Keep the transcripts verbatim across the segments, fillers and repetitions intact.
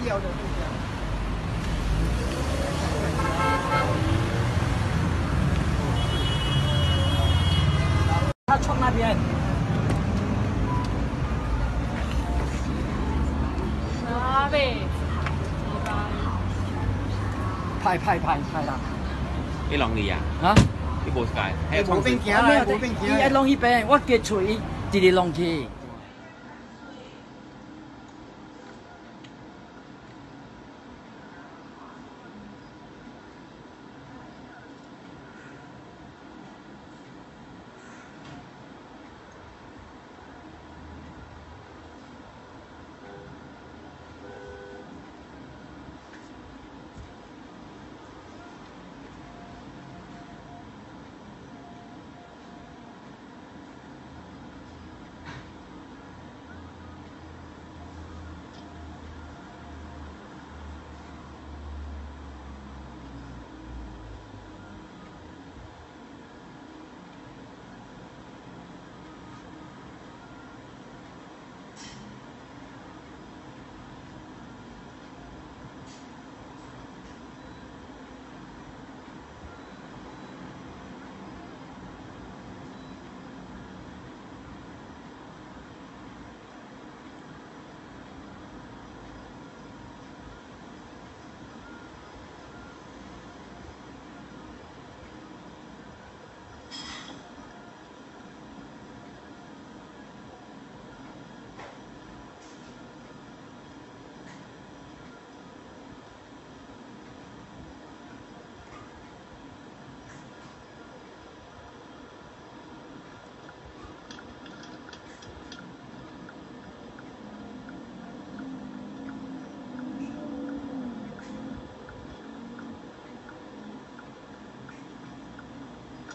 掉的不掉。他冲那边。 哪呗？ 派派派派啦！ 你ลองดีอ่ะฮะพี่โบสกายให้ช่องสิไม่เอาอีไอ้ลองอีแปลงว่าเกตช่วยจีดีลองที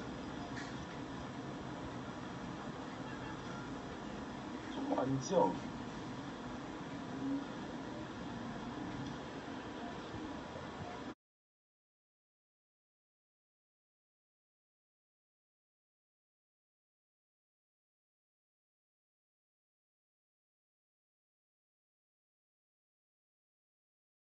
传教。